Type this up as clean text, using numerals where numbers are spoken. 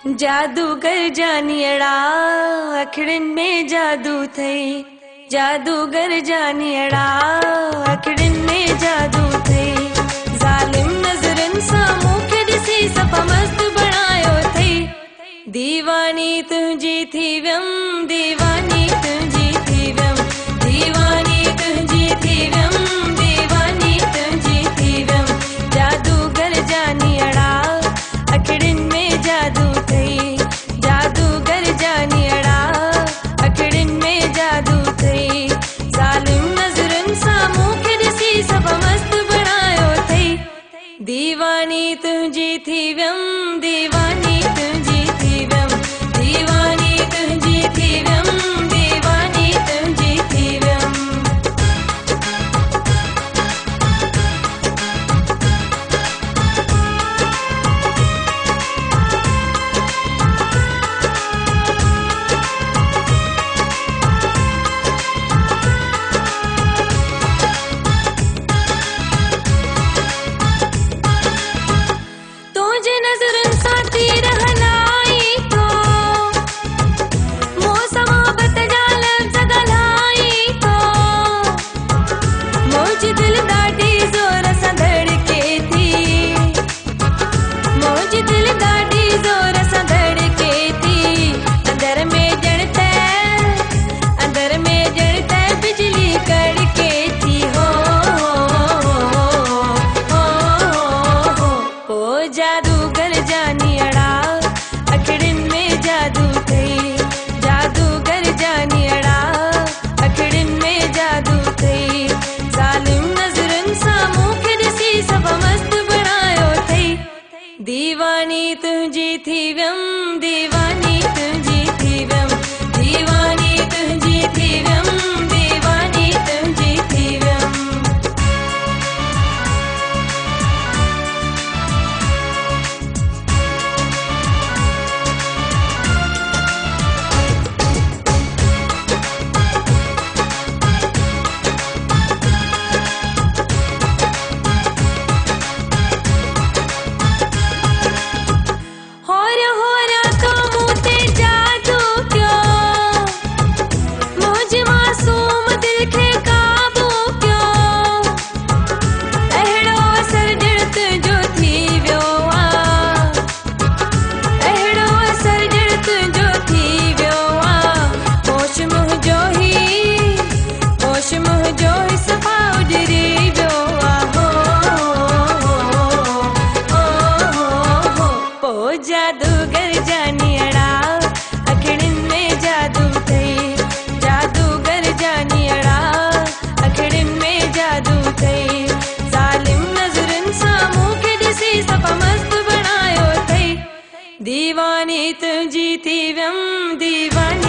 जादूगर जानियड़ा अखड़न में जादू थई। जादूगर जानियड़ा अखड़न में जादू थई। जालिम नजरन सामूं खे ॾिसी सफ़ा मस्त बणायो थई। दीवानी तुंहिंजी थी वियम, दीवानी तुंहिंजी थी वियम, दीवानी तुंहिंजी थी वियम, दीवानी तुंहिंजी थी वियम। जादूगर जानियड़ा अखड़न में जादू थई। जादूगर जानियड़ा अखड़न में जादू थई। जालिम नजरन सामूं खे ॾिसी सफ़ा मस्त बणायो थई। दीवानी तुंहिंजी थी वियम, दीवानी तुंहिंजी थी वियम, दीवानी तुंहिंजी थी वियम, दीवानी तुंहिंजी थी वियम। तुझे नजरन सा तीर हलाई तो मौसम बतजाल जगलाई तो मुझ दिल ॾाढी ज़ोर सां धड़के थी। मुझ दिल ॾाढी ज़ोर सां धड़के थी। अंदर में ॼण त बिजली कड़के थी। हो जादूगर जानियड़ा अखड़न में जादू थई। जादूगर जानियड़ा अखड़न में जादू थई। जालिम नजरन सामूं खे ॾिसी सफ़ा मस्त बणायो थई। दीवानी तुंहिंजी थी वियम, दीवानी तुंहिंजी थी वियम, दीवानी तुंहिंजी थी वियम, दीवानी तुंहिंजी थी वियम। जादूगर जानियड़ा अखड़न में जादू थई। जादूगर जानियड़ा अखड़न में जादू थई। जालिम नजरन सामूं खे ॾिसी सफ़ा मस्त बणायो थई। दीवानी तुंहिंजी थी वियम, दीवानी